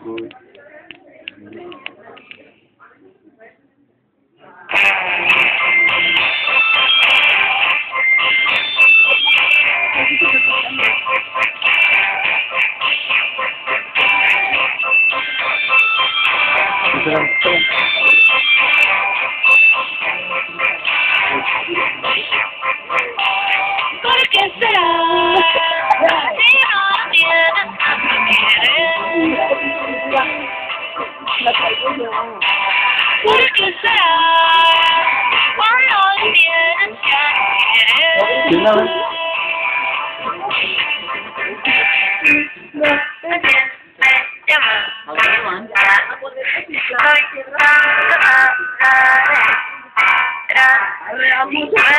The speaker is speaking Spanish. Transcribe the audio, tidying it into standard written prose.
Uy. ¿Por qué será? Si no tienes tanto querer. ¿Por qué será? Cuando tienes ya no querer.